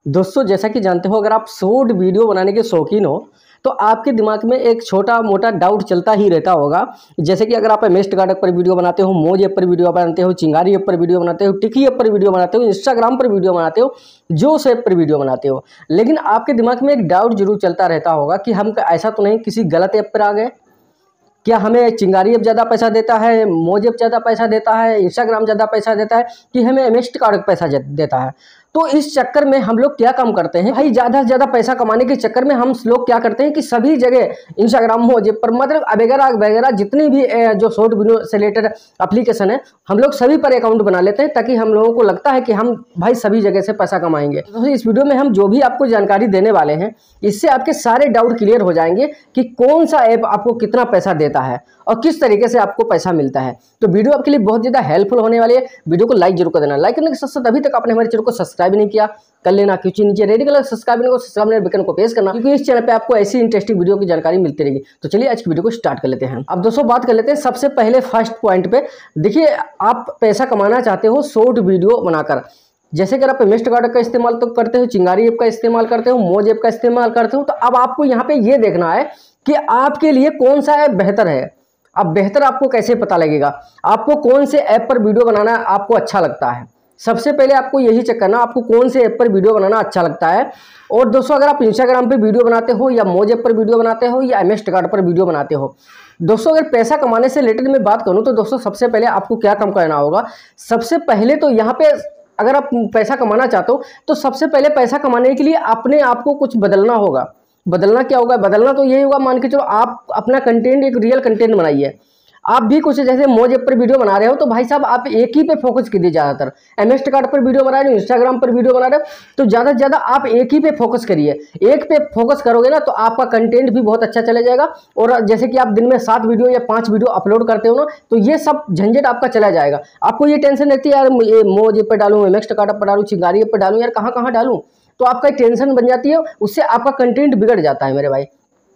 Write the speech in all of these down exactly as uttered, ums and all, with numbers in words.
दोस्तों जैसा कि जानते हो, अगर आप शॉर्ट वीडियो बनाने के शौकीन हो तो आपके दिमाग में एक छोटा मोटा डाउट चलता ही रहता होगा। जैसे कि अगर आप एम एस टी गार्डन पर वीडियो बनाते हो, मौज ऐप पर वीडियो बनाते हो, चिंगारी ऐप पर वीडियो बनाते हो, टिकी ऐप पर वीडियो बनाते हो, इंस्टाग्राम पर वीडियो बनाते हो, जोश ऐप पर वीडियो बनाते हो, लेकिन आपके दिमाग में एक डाउट जरूर चलता रहता होगा कि हम ऐसा तो नहीं किसी गलत ऐप पर आ गए? क्या हमें चिंगारी ऐप ज़्यादा पैसा देता है, मौज ऐप ज़्यादा पैसा देता है, इंस्टाग्राम ज़्यादा पैसा देता है, कि हमें एम एस टी गार्डन पैसा देता है? तो इस चक्कर में हम लोग क्या काम करते हैं भाई, ज़्यादा से ज़्यादा पैसा कमाने के चक्कर में हम लोग क्या करते हैं कि सभी जगह इंस्टाग्राम हो जेब पर मतलब वगैरह वगैरह जितनी भी जो शॉर्ट वीडियो से रिलेटेड एप्लीकेशन है हम लोग सभी पर अकाउंट बना लेते हैं, ताकि हम लोगों को लगता है कि हम भाई सभी जगह से पैसा कमाएंगे। तो इस वीडियो में हम जो भी आपको जानकारी देने वाले हैं इससे आपके सारे डाउट क्लियर हो जाएंगे कि कौन सा ऐप आपको कितना पैसा देता है और किस तरीके से आपको पैसा मिलता है। तो वीडियो आपके लिए बहुत ज़्यादा हेल्पफुल होने वाली है। वीडियो को लाइक जरूर कर देना। लाइक करने के साथ साथ अभी तक आपने हमारे चैनल को सब्सक्राइब नहीं किया कर लेना, क्योंकि नीचे रेड कलर सब्सक्राइब को सब्सक्राइब बटन को प्रेस करना, क्योंकि इस चैनल पे आपको ऐसी इंटरेस्टिंग वीडियो की जानकारी मिलती रहेगी। तो चलिए आज की वीडियो को स्टार्ट कर लेते हैं। अब दोस्तों बात कर लेते हैं सबसे पहले फर्स्ट पॉइंट पे। देखिए, आप पैसा कमाना चाहते हो शॉर्ट वीडियो बनाकर, जैसे कि आप एम एस टी गार्डन का इस्तेमाल तो करते हो, चिंगारी ऐप का इस्तेमाल करते हो, मौज ऐप का इस्तेमाल करते हो, तो अब आपको यहाँ पे ये देखना है कि आपके लिए कौन सा ऐप बेहतर है। अब बेहतर आपको कैसे पता लगेगा, आपको कौन से ऐप पर वीडियो बनाना आपको अच्छा लगता है। सबसे पहले आपको यही चेक करना आपको कौन से ऐप पर वीडियो बनाना अच्छा लगता है। और दोस्तों अगर आप इंस्टाग्राम पे वीडियो बनाते हो या मौज ऐप पर वीडियो बनाते हो या एम एस टी गार्डन पर वीडियो बनाते हो, दोस्तों अगर पैसा कमाने से रिलेटेड में बात करूं तो दोस्तों सबसे पहले आपको क्या काम करना होगा। सबसे पहले तो यहाँ पे अगर आप पैसा कमाना चाहते हो तो सबसे पहले पैसा कमाने के लिए अपने आप को कुछ बदलना होगा। बदलना क्या होगा? बदलना तो यही होगा, मान के चलो आप अपना कंटेंट एक रियल कंटेंट बनाइए। आप भी कुछ जैसे मौज ऐप पर वीडियो बना रहे हो तो भाई साहब आप एक ही पे फोकस कीजिए। ज़्यादातर एम एस टी गार्डन पर वीडियो बना रहे हो, इंस्टाग्राम पर वीडियो बना रहे हो, तो ज़्यादा से ज़्यादा आप एक ही पे फोकस करिए। एक पे फोकस करोगे ना तो आपका कंटेंट भी बहुत अच्छा चला जाएगा। और जैसे कि आप दिन में सात वीडियो या पाँच वीडियो अपलोड करते हो ना, तो ये सब झंझट आपका चला जाएगा। आपको ये टेंशन रहती है यार ये मौज ऐप पर डालूँ, एम एस टी गार्डन पर डालूँ, चिंगारी ऐप पर डालूँ, यार कहाँ कहाँ डालूँ, तो आपका टेंशन बन जाती है, उससे आपका कंटेंट बिगड़ जाता है मेरे भाई।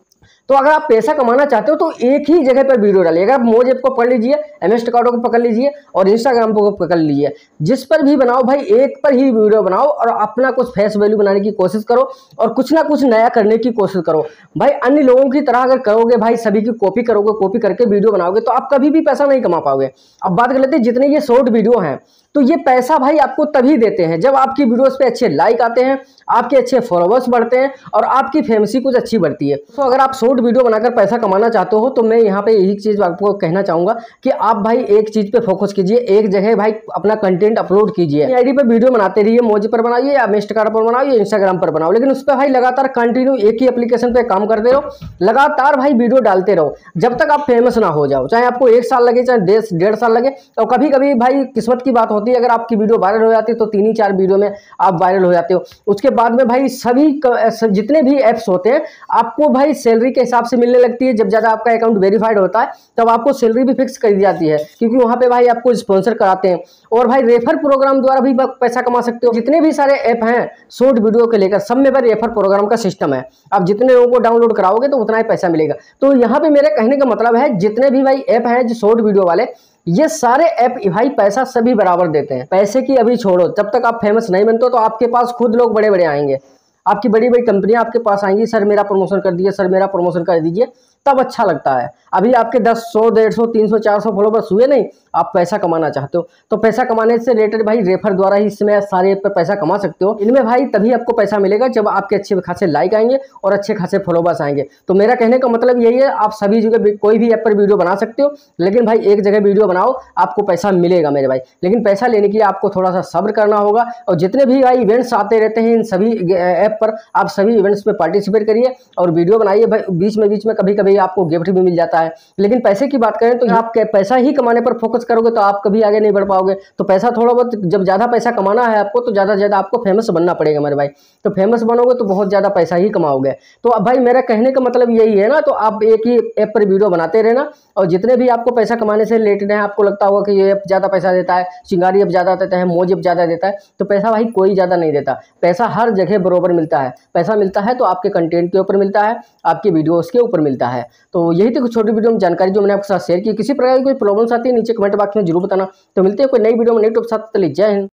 तो अगर आप पैसा कमाना चाहते हो तो एक ही जगह पर वीडियो डालिए। अगर आप मौज ऐप को पढ़ लीजिए, एम एस टी गार्डन को पकड़ लीजिए और इंस्टाग्राम को पकड़ लीजिए, जिस पर भी बनाओ भाई एक पर ही वीडियो बनाओ और अपना कुछ फेस वैल्यू बनाने की कोशिश करो और कुछ ना कुछ नया करने की कोशिश करो। भाई अन्य लोगों की तरह अगर करोगे, भाई सभी की कॉपी करोगे, कॉपी करके वीडियो बनाओगे तो आप कभी भी पैसा नहीं कमा पाओगे। अब बात कर लेते हैं जितने ये शॉर्ट वीडियो हैं, तो ये पैसा भाई आपको तभी देते हैं जब आपकी वीडियोस पे अच्छे लाइक आते हैं, आपके अच्छे फॉलोवर्स बढ़ते हैं और आपकी फेमसी कुछ अच्छी बढ़ती है। तो अगर आप शॉर्ट वीडियो बनाकर पैसा कमाना चाहते हो तो मैं यहाँ पे यही चीज़ आपको कहना चाहूँगा कि आप भाई एक चीज़ पे फोकस कीजिए, एक जगह भाई अपना कंटेंट अपलोड कीजिए। आईडी पे वीडियो बनाते रहिए, मौज पर बनाइए या एम एस टी गार्डन पर बनाओ या इंस्टाग्राम पर बनाओ, लेकिन उस पर भाई लगातार कंटिन्यू एक ही एप्लीकेशन पे काम करते रहो, लगातार भाई वीडियो डालते रहो जब तक आप फेमस ना हो जाओ। चाहे आपको एक साल लगे, चाहे डेढ़ साल लगे, और कभी कभी भाई किस्मत की बात होती है, अगर आपकी वीडियो वायरल हो जाती है तो तीन ही चार वीडियो में आप वायरल हो जाते हो। उसके बाद में भाई सभी जितने भी ऐप्स होते हैं आपको भाई सैलरी के हिसाब से मिलने लगती है। जब ज़्यादा आपका अकाउंट वेरीफाइड होता है तब आपको सैलरी भी फिक्स कर दी जाती है, क्योंकि वहाँ पे भाई आपको स्पॉन्सर कराते हैं और भाई रेफर प्रोग्राम द्वारा भी पैसा कमा सकते हो। जितने भी सारे ऐप हैं शॉर्ट वीडियो के लेकर सब में भाई रेफर प्रोग्राम का सिस्टम है। आप जितने लोगों को डाउनलोड कराओगे तो उतना ही पैसा मिलेगा। तो यहाँ पे मेरे कहने का मतलब है जितने भी भाई ऐप हैं जो शॉर्ट वीडियो वाले, ये सारे ऐप भाई पैसा सभी बराबर देते हैं। पैसे की अभी छोड़ो, जब तक आप फेमस नहीं बनते तो आपके पास खुद लोग बड़े बड़े आएंगे, आपकी बड़ी बड़ी कंपनियां आपके पास आएंगी, सर मेरा प्रमोशन कर दीजिए, सर मेरा प्रमोशन कर दीजिए, तब अच्छा लगता है। अभी आपके दस, सौ, डेढ़ सौ, तीन सौ, चार सौ फॉलोवर्स हुए नहीं, आप पैसा कमाना चाहते हो तो पैसा कमाने से रिलेटेड भाई रेफर द्वारा ही इसमें सारे ऐप पर पैसा कमा सकते हो। इनमें भाई तभी आपको पैसा मिलेगा जब आपके अच्छे खासे लाइक आएंगे और अच्छे खासे फॉलोवर्स आएंगे। तो मेरा कहने का मतलब यही है, आप सभी जगह कोई भी ऐप पर वीडियो बना सकते हो, लेकिन भाई एक जगह वीडियो बनाओ आपको पैसा मिलेगा मेरे भाई। लेकिन पैसा लेने के लिए आपको थोड़ा सा सब्र करना होगा। और जितने भी भाई इवेंट्स आते रहते हैं इन सभी ऐप पर, आप सभी इवेंट्स में पार्टिसिपेट करिए और वीडियो बनाइए। भाई बीच में बीच में कभी कभी आपको गिफ्ट भी मिल जाता है। लेकिन पैसे की बात करें तो आप पैसा ही कमाने पर फोकस करोगे तो आप कभी आगे नहीं बढ़ पाओगे। तो पैसा थोड़ा बहुत, जब ज़्यादा पैसा कमाना है आपको तो ज़्यादा से ज़्यादा आपको फेमस बनना पड़ेगा मेरे भाई। तो फेमस बनोगे तो बहुत ज़्यादा पैसा ही कमाओगे। तो अब भाई मेरा कहने का मतलब यही है ना, तो आप एक ही ऐप पर वीडियो बनाते रहना और जितने भी आपको पैसा कमाने से रिलेटेड है, आपको लगता होगा कि ये ऐप ज़्यादा पैसा देता है, चिंगारी ऐप ज़्यादा देता है, मौज ऐप ज़्यादा देता है, तो पैसा भाई कोई ज़्यादा नहीं देता। पैसा हर जगह बराबर मिलता है। पैसा मिलता है तो आपके कंटेंट के ऊपर मिलता है, आपके वीडियोज़ के ऊपर मिलता है। तो यही तो कुछ छोटी वीडियो में जानकारी जो मैंने आपके साथ शेयर की। किसी प्रकार की कोई प्रॉब्लम्स आती है नीचे कमेंट बॉक्स में जरूर बताना। तो मिलते हैं कोई नई वीडियो में नई टॉपिक के साथ। जय हिंद।